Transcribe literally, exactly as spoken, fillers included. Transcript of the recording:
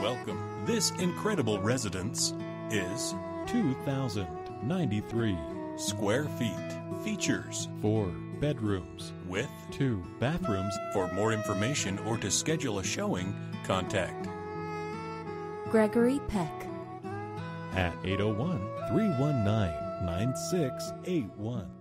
welcome. This incredible residence is two thousand ninety-three square feet. Features four bedrooms with two bathrooms. For more information or to schedule a showing, contact Gregory Peck at eight oh one, three one nine, nine six eight one.